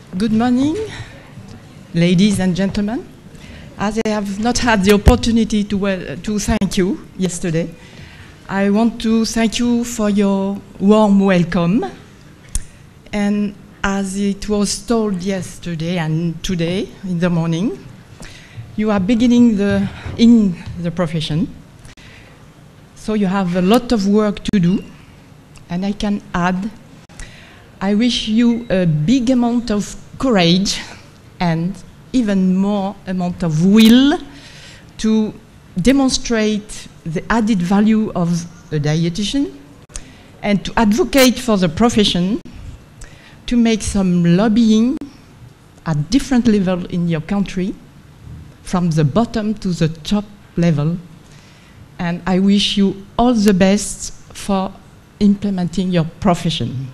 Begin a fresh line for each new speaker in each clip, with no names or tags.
Good morning, ladies and gentlemen. As I have not had the opportunity to thank you yesterday, I want to thank you for your warm welcome. And as it was told yesterday and today in the morning, you are beginning in the profession. So you have a lot of work to do. And I can add, I wish you a big amount of courage and even more amount of will to demonstrate the added value of a dietitian and to advocate for the profession, to make some lobbying at different levels in your country, from the bottom to the top level. And I wish you all the best for implementing your profession.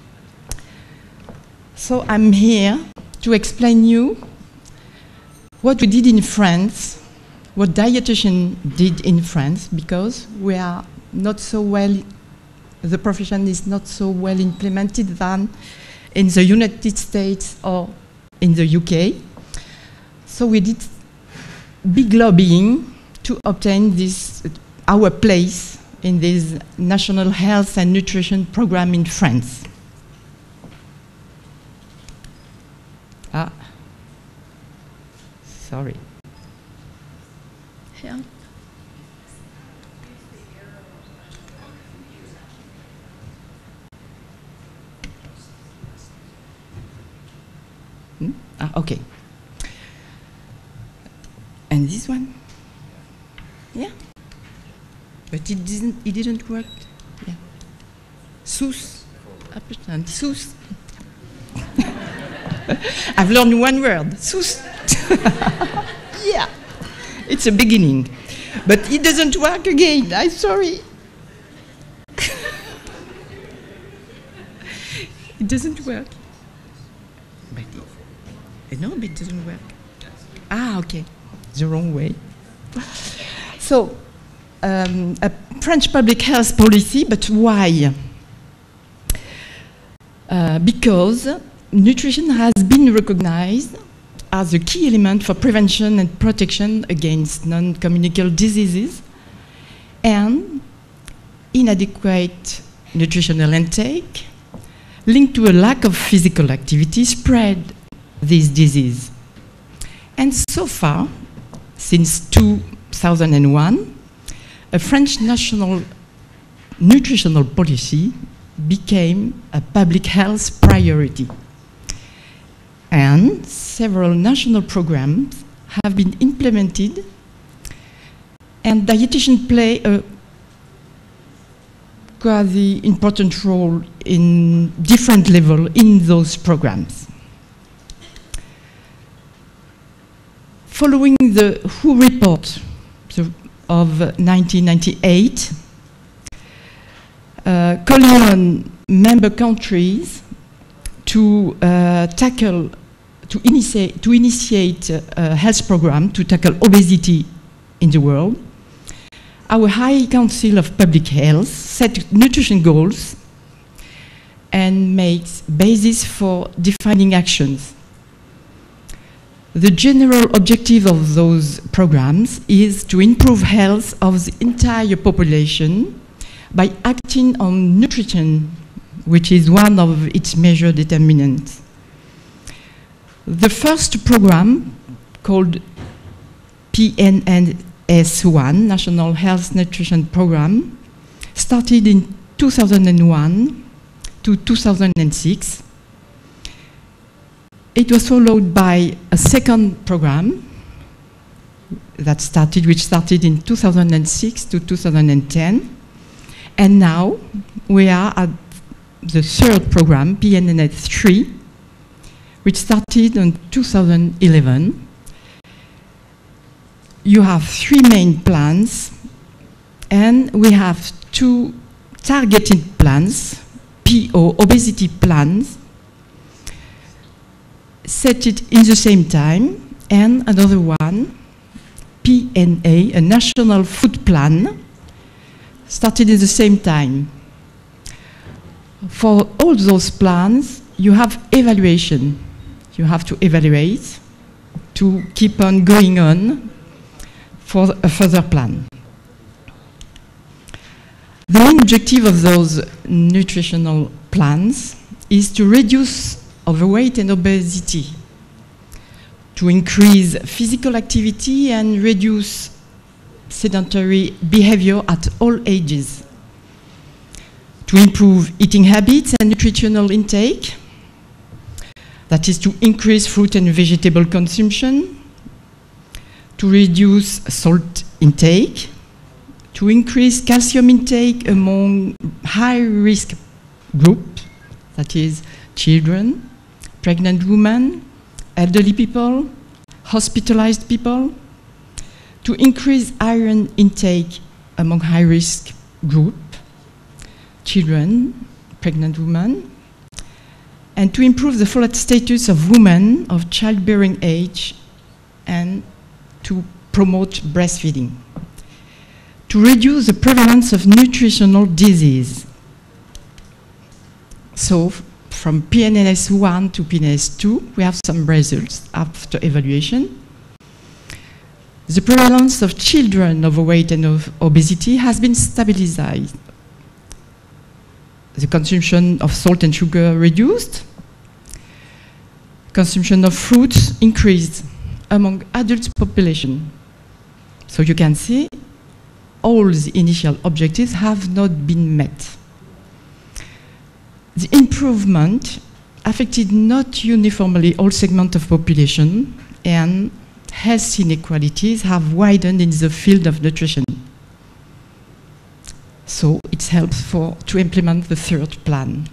So I'm here to explain you what we did in France, what dietitian did in France, because we are not so well, the profession is not so well implemented than in the United States or in the UK. So we did big lobbying to obtain our place in this National Health and Nutrition Program in France. Sorry. Here. Okay. And this one? Yeah. But it didn't work. Yeah. Sous. Sous. I've learned one word. Sous. Yeah. It's a beginning. But it doesn't work again. I'm sorry. It doesn't work. But no, but it doesn't work. Ah, okay. The wrong way. So, a French public health policy, but why? Because nutrition has been recognized as a key element for prevention and protection against non-communicable diseases, and inadequate nutritional intake linked to a lack of physical activity spread this disease. And so far, since 2001, a French national nutritional policy became a public health priority. And several national programs have been implemented, and dietitians play a quasi important role in different levels in those programs. Following the WHO report of 1998, calling on member countries to initiate a health program to tackle obesity in the world, our High Council of Public Health set nutrition goals and makes basis for defining actions. The general objective of those programs is to improve health of the entire population by acting on nutrition, which is one of its major determinants. The first program, called PNNS1, National Health Nutrition Program, started in 2001 to 2006. It was followed by a second program which started in 2006 to 2010. And now we are at the third program, PNNS3, which started in 2011. You have three main plans, and we have two targeted plans, PO, obesity plans, set it in the same time, and another one, PNA, a national food plan, started at the same time. For all those plans, you have evaluation. you have to evaluate to keep on going on for a further plan. The main objective of those nutritional plans is to reduce overweight and obesity, to increase physical activity and reduce sedentary behavior at all ages, to improve eating habits and nutritional intake, that is to increase fruit and vegetable consumption, to reduce salt intake, to increase calcium intake among high-risk groups, that is children, pregnant women, elderly people, hospitalized people, to increase iron intake among high-risk groups, children, pregnant women, and to improve the folate status of women of childbearing age and to promote breastfeeding. To reduce the prevalence of nutritional disease. So from PNNS 1 to PNNS 2, we have some results after evaluation. The prevalence of children overweight and of obesity has been stabilized. The consumption of salt and sugar reduced. Consumption of fruits increased among adult population. So you can see all the initial objectives have not been met. The improvement affected not uniformly all segments of population, and health inequalities have widened in the field of nutrition. So it helps to implement the third plan.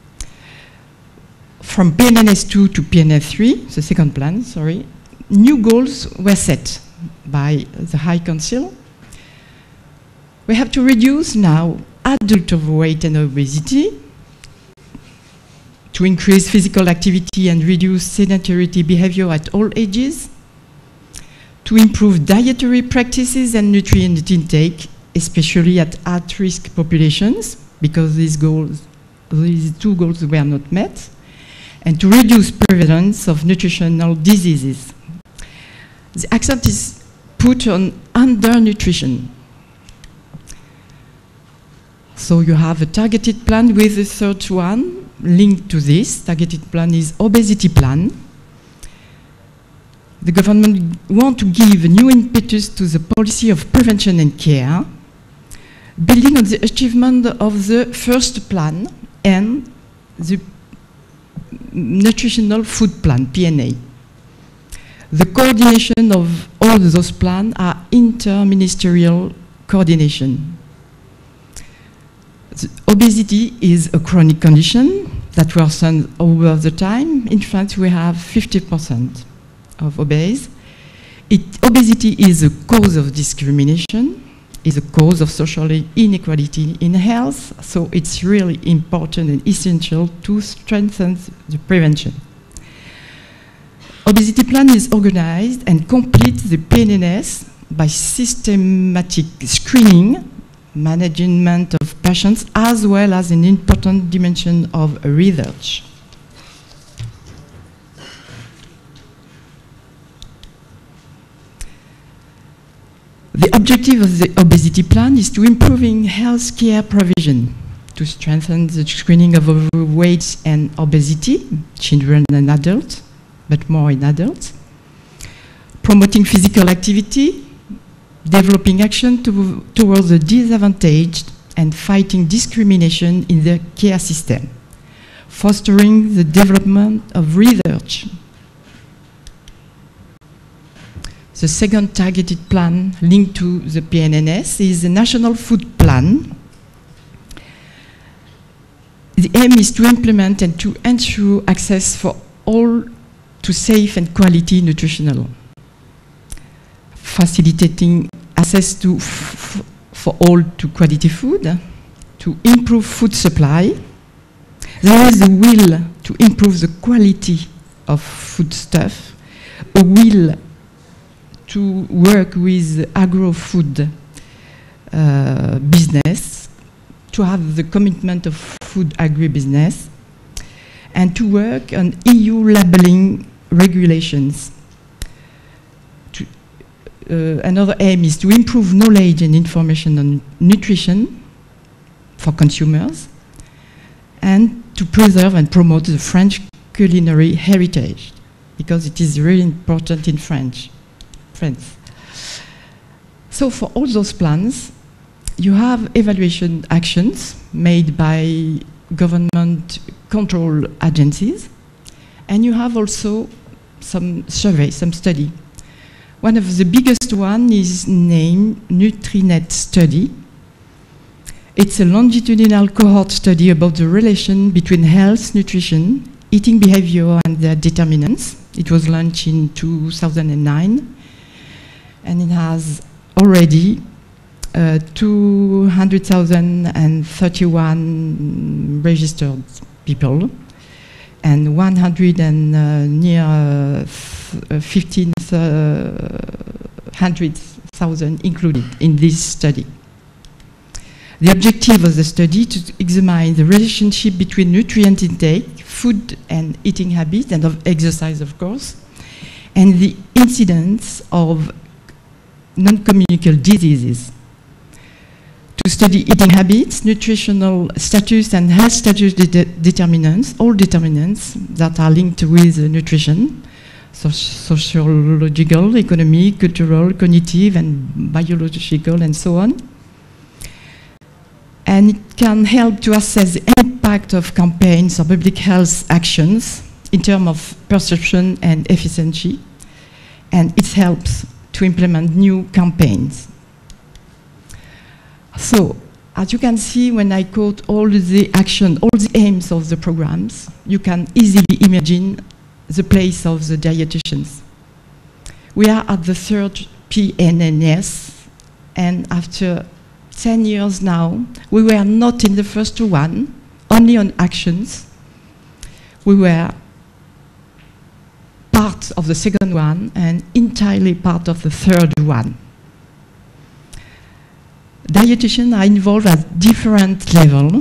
From PNNS 2 to PNNS 3, the second plan, sorry, new goals were set by the High Council. We have to reduce now adult overweight and obesity, to increase physical activity and reduce sedentary behavior at all ages, to improve dietary practices and nutrient intake, especially at risk populations, because these two goals were not met, and to reduce prevalence of nutritional diseases. The accent is put on undernutrition. So you have a targeted plan with the third one linked to this. Targeted plan is obesity plan. The government wants to give a new impetus to the policy of prevention and care, building on the achievement of the first plan and the nutritional food plan, PNA. The coordination of all those plans are interministerial coordination. Obesity is a chronic condition that worsens over the time. In France, we have 50% of obese. Obesity is a cause of discrimination, is a cause of social inequality in health, so it's really important and essential to strengthen the prevention. Obesity plan is organized and completes the PNNS by systematic screening, management of patients, as well as an important dimension of research. The objective of the obesity plan is to improving health care provision, to strengthen the screening of overweight and obesity, children and adults, but more in adults, promoting physical activity, developing action towards the disadvantaged, and fighting discrimination in the care system, fostering the development of research. The second targeted plan linked to the PNNS is the National Food Plan. The aim is to implement and to ensure access for all to safe and quality nutritional, facilitating access to for all to quality food, to improve food supply. There is a will to improve the quality of foodstuff, a will to work with agro-food business, to have the commitment of food agribusiness, and to work on EU labeling regulations. Another aim is to improve knowledge and information on nutrition for consumers, and to preserve and promote the French culinary heritage, because it is really important in France. So for all those plans, you have evaluation actions made by government control agencies, and you have also some survey, some study. One of the biggest one is named NutriNet study. It's a longitudinal cohort study about the relation between health, nutrition, eating behavior, and their determinants. It was launched in 2009, and it has already 200,031 registered people, and 1,500,000 included in this study. The objective of the study to examine the relationship between nutrient intake, food and eating habits, and of exercise, of course, and the incidence of non-communicable diseases. To study eating habits, nutritional status, and health status determinants, all determinants that are linked with nutrition, sociological, economic, cultural, cognitive, and biological, and so on. And it can help to assess the impact of campaigns or public health actions in terms of perception and efficiency, and it helps to implement new campaigns. So, as you can see, when I quote all the action, all the aims of the programs, you can easily imagine the place of the dietitians. We are at the third PNNS, and after 10 years now, we were not in the first one, only on actions. We were part of the second one and entirely part of the third one. Dietitians are involved at different levels,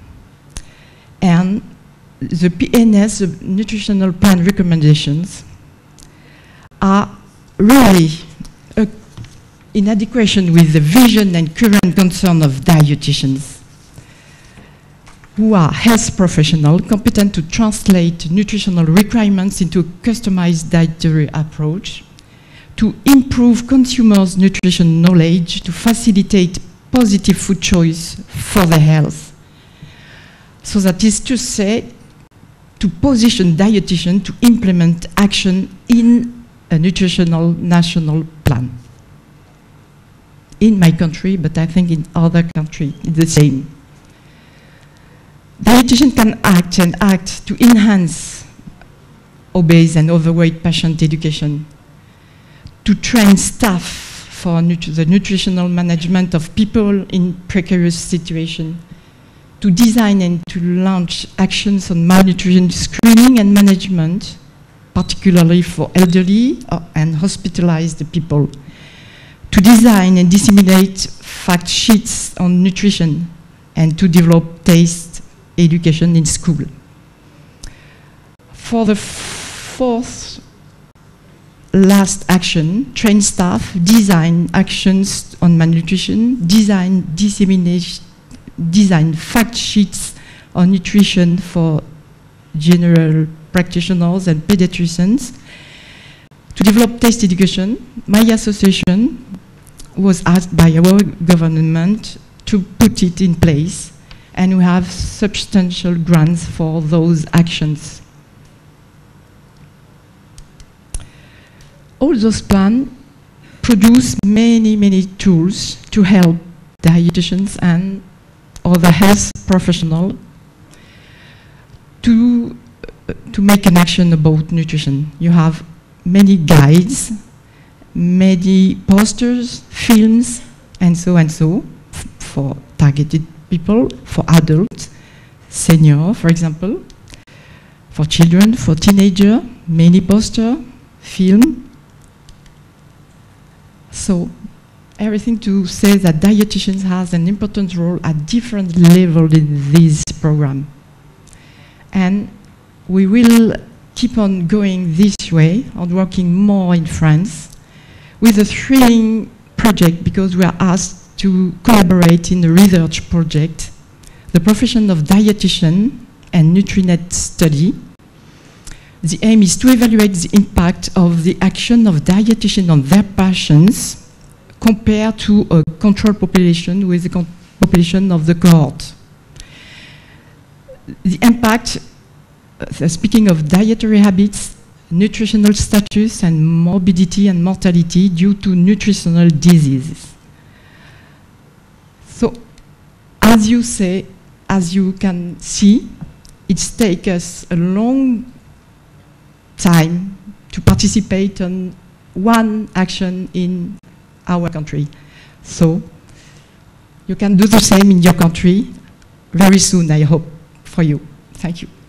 and the PNS, the nutritional plan recommendations, are really in adequation with the vision and current concern of dietitians, who are health professionals competent to translate nutritional requirements into a customized dietary approach, to improve consumers' nutrition knowledge, to facilitate positive food choice for their health. So that is to say, to position dietitians to implement action in a nutritional national plan. In my country, but I think in other countries, it's the same. Dietitians can act to enhance obese and overweight patient education, to train staff for the nutritional management of people in precarious situations, to design and to launch actions on malnutrition screening and management, particularly for elderly and hospitalized people, to design and disseminate fact sheets on nutrition, and to develop taste education in school. For the fourth last action, train staff, design actions on malnutrition, design fact sheets on nutrition for general practitioners and pediatricians. To develop taste education, my association was asked by our government to put it in place, and we have substantial grants for those actions. All those plans produce many tools to help dietitians and other health professionals to make an action about nutrition. You have many guides, many posters, films, and so for targeted people, for adults, seniors, for example, for children, for teenagers, many posters, film. So everything to say that dietitians has an important role at different levels in this program. And we will keep on going this way, on working more in France, with a thrilling project because we are asked to collaborate in a research project, the profession of dietitian and NutriNet study. The aim is to evaluate the impact of the action of dietitians on their patients compared to a control population with the population of the cohort. The impact, speaking of dietary habits, nutritional status, and morbidity and mortality due to nutritional diseases. So, as you can see, it's taken us a long time to participate on one action in our country. So, you can do the same in your country very soon, I hope, for you. Thank you.